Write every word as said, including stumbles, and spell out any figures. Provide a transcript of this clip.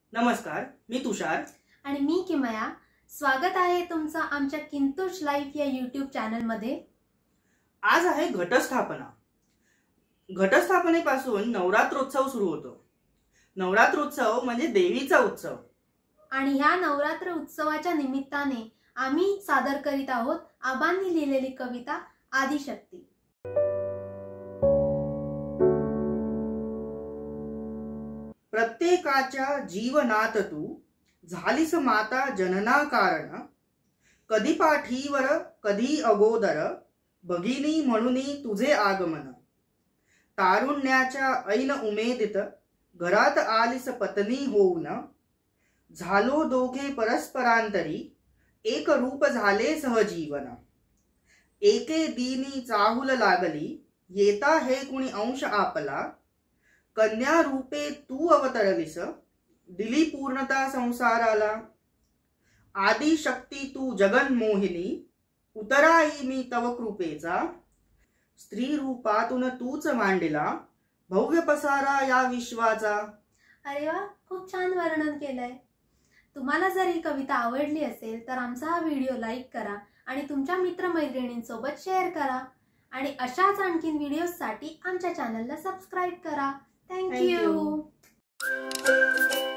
नमस्कार, मी तुषार आणि मी किमया. स्वागत आहे तुमचं आमच्या किंतुष लाईफ या यूट्यूब चॅनल मध्ये. आज आहे घटस्थापना. घटस्थापनेपासून नवरात्रोत्सव सुरू होतो. नवरात्रोत्सव म्हणजे देवीचा उत्सव. आणि ह्या नवरात्र उत्सवाच्या निमित्ताने आम्ही सादर करीत आहोत आबांनी लिहिलेली कविता आदिशक्ती. प्रत्येकाच्या जीवनात तू झालीस माता जनना कारण, कधी पाठीवर कधी अगोदर भगिनी म्हणून तुझे आगमन. तारुण्याच्या ऐन उमेदीत घरात आलीस पत्नी होऊन, झालो दोघे परस्परांतरी एक रूप झाले सहजीवन. एके दिनी चाहूल लागली येता हे कुणी अंश आपला, कन्या रूपे तू अवतरलीस दिली पूर्णता संसाराला. आदि शक्ती तू जगन्मोहिनी उतराई मी तव कृपेचा, स्त्री रूपातून तूच मांडला भव्य पसारा या विश्वाचा. अरे वा, खूप छान वर्णन केलंय. तुम्हाला जर ही कविता आवडली असेल तर आमचा हा व्हिडिओ लाईक करा आणि तुमच्या मित्रमैत्रिणींसोबत शेअर करा. आणि अशाच आणखीन व्हिडिओसाठी आमच्या चॅनलला सबस्क्राईब करा. Thank you.